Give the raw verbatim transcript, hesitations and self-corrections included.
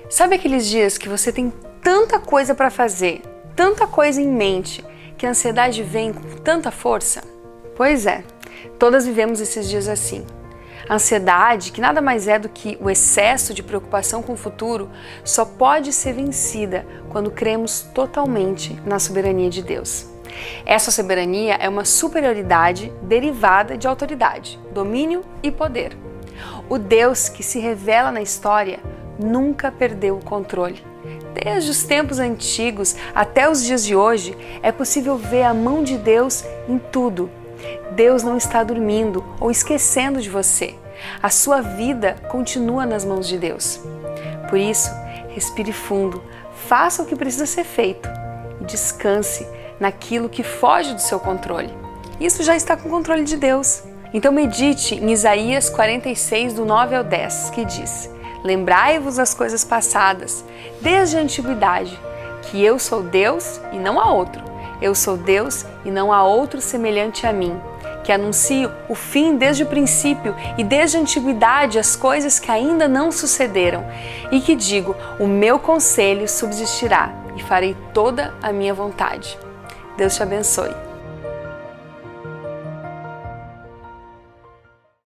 Sabe aqueles dias que você tem tanta coisa para fazer, tanta coisa em mente, que a ansiedade vem com tanta força? Pois é, todas vivemos esses dias assim. A ansiedade, que nada mais é do que o excesso de preocupação com o futuro, só pode ser vencida quando cremos totalmente na soberania de Deus. Essa soberania é uma superioridade derivada de autoridade, domínio e poder. O Deus que se revela na história nunca perdeu o controle. Desde os tempos antigos até os dias de hoje, é possível ver a mão de Deus em tudo. Deus não está dormindo ou esquecendo de você. A sua vida continua nas mãos de Deus. Por isso, respire fundo, faça o que precisa ser feito e descanse naquilo que foge do seu controle. Isso já está com o controle de Deus. Então medite em Isaías quarenta e seis, do nove ao dez, que diz: lembrai-vos das coisas passadas, desde a antiguidade, que eu sou Deus e não há outro. Eu sou Deus e não há outro semelhante a mim, que anuncio o fim desde o princípio e desde a antiguidade as coisas que ainda não sucederam, e que digo, o meu conselho subsistirá e farei toda a minha vontade. Deus te abençoe.